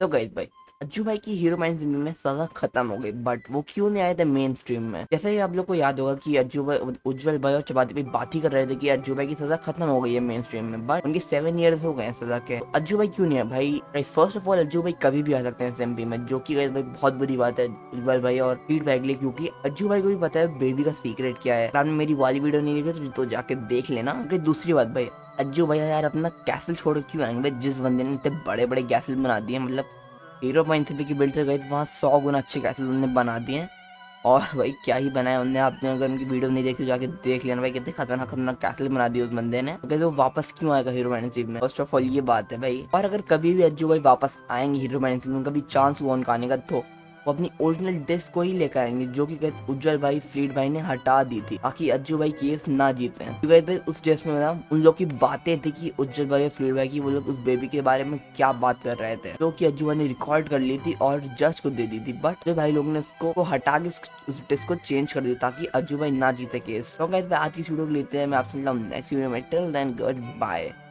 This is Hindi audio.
तो गाइस भाई, अज्जू भाई की हीरोइन जिंदगी में सजा खत्म हो गई, बट वो क्यों नहीं आए थे मेन स्ट्रीम में। जैसे ही आप लोग को याद होगा कि अज्जू भाई, उज्जवल भाई और चपाती भाई बात ही कर रहे थे कि अज्जू भाई की सजा खत्म हो गई है मेन स्ट्रीम में, बट उनके 7 ईयर्स हो गए हैं सजा के। तो अज्जू भाई क्यों नहीं है भाई? फर्स्ट ऑफ ऑल, अज्जू भाई कभी भी आ सकते हैं एसएमपी में, जो कि गाइस भाई बहुत बुरी बात है उज्जवल भाई और फीडबैक के लिए, क्योंकि अज्जू भाई को भी पता है बेबी का सीक्रेट क्या है। आपने मेरी वाली वीडियो नहीं देखी तो जाके देख लेना। दूसरी बात भाई, अज्जू भैया यार अपना कैसल छोड़ के क्यों आएंगे भाई? जिस बंदे ने इतने बड़े बड़े कैसल बना दिए, मतलब 0.3 की बिल्ड से गए वहाँ 100 गुना अच्छे कैसल उन्होंने बना दिए हैं। और भाई क्या ही बनाया उनने, आपने अगर उनकी वीडियो नहीं देखी तो जाके देख लेना भाई, कितने खतरनाक खतरनाक कैसल बना दिए उस बंदे ने। तो कहते वो वापस क्यों आएगा हीरो मैनशिप में? फर्स्ट ऑफ ऑल ये बात है भाई। और अगर कभी भी अज्जू भाई वापस आएंगे हीरो मैनशिप में, कभी चांस हुआ उनका आने का, तो वो अपनी ओरिजिनल डिस्क को ही लेकर आएंगे, जो कि गाइस उज्जवल भाई फ्लीड भाई ने हटा दी थी ताकि अज्जू भाई केस ना जीते हैं। क्योंकि भाई उस डिस्क में उन लोग की बातें थी कि उज्जवल भाई और फ्लीड भाई की, वो लोग उस बेबी के बारे में क्या बात कर रहे थे, जो कि अज्जू भाई ने रिकॉर्ड कर ली थी और जज को दे दी थी। बट जो भाई लोग ने उसको हटा के उस डिस्क को चेंज कर दिया ताकि अज्जू भाई ना जीते केस। तो गाइस आज की वीडियो को लेते हैं, मैं आपसे मिलता हूं नेक्स्ट वीडियो में। Till then good bye.